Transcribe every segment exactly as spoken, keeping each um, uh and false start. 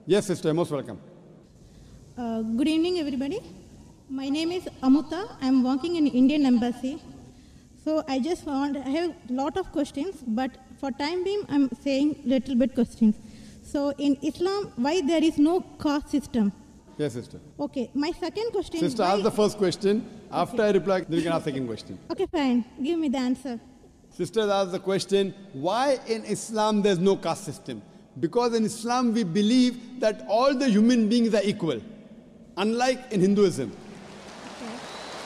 Yes, sister, most welcome. Uh, good evening, everybody. My name is Amuta. I'm working in Indian Embassy. So I just want, I have a lot of questions, but for time being, I'm saying little bit questions. So in Islam, why there is no caste system? Yes, sister. Okay, my second question Sister, why... ask the first question. After Okay. I reply, then you can ask the second question. Okay, fine. Give me the answer. Sisters ask the question, why in Islam there's no caste system? Because in Islam we believe that all the human beings are equal, unlike in Hinduism. Okay.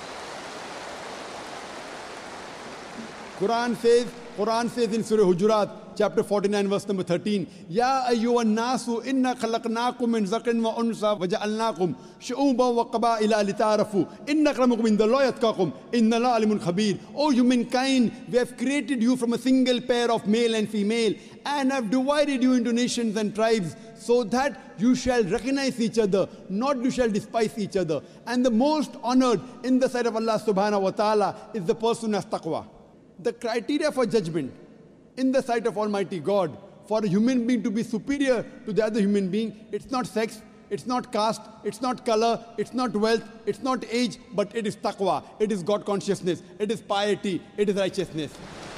Quran says, Quran says in Surah Hujurat, chapter forty-nine, verse number thirteen, Ya ayyuhan nasu inna khalaqnakum min zakarin wa unsa wa ja'alnakum shu'uban wa qaba'ila lita'arafu inna akramakum indallahi atqakum inna Allaha alimun khabir. O humankind, we have created you from a single pair of male and female and have divided you into nations and tribes so that you shall recognize each other, not you shall despise each other. And the most honored in the sight of Allah subhanahu wa ta'ala is the person who has taqwa. The criteria for judgment in the sight of Almighty God for a human being to be superior to the other human being, it's not sex, it's not caste, it's not color, it's not wealth, it's not age, but it is taqwa, it is God consciousness, it is piety, it is righteousness.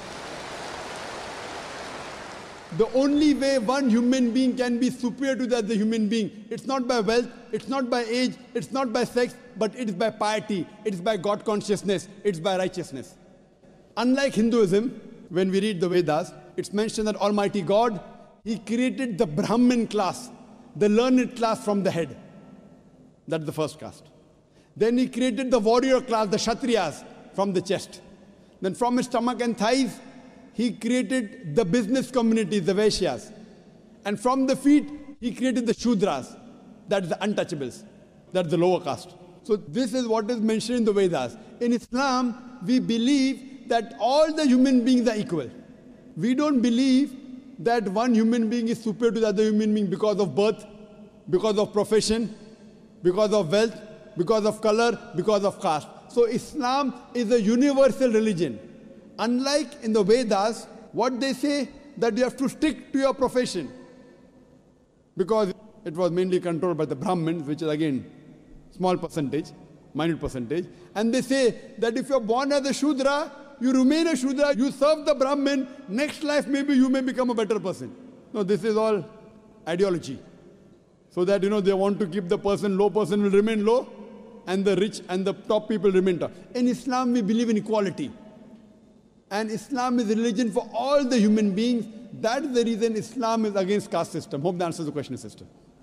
The only way one human being can be superior to the other human being, it's not by wealth, it's not by age, it's not by sex, but it is by piety, it is by God consciousness, it's by righteousness. Unlike Hinduism, when we read the Vedas, it's mentioned that Almighty God, He created the Brahmin class, the learned class from the head. That's the first caste. Then He created the warrior class, the Kshatriyas, from the chest. Then from his stomach and thighs, He created the business community, the Vaishyas. And from the feet, He created the Shudras, that's the untouchables, that's the lower caste. So this is what is mentioned in the Vedas. In Islam, we believe that all the human beings are equal. We don't believe that one human being is superior to the other human being because of birth, because of profession, because of wealth, because of color, because of caste. So Islam is a universal religion. Unlike in the Vedas, what they say that you have to stick to your profession, because it was mainly controlled by the Brahmins, which is again small percentage, minute percentage. And they say that if you're born as a Shudra, you remain a Shudra, you serve the Brahmin, next life maybe you may become a better person. No, this is all ideology. So that, you know, they want to keep the person, low person will remain low, and the rich and the top people remain top. In Islam, we believe in equality. And Islam is a religion for all the human beings. That is the reason Islam is against caste system. Hope that answers the question, sister.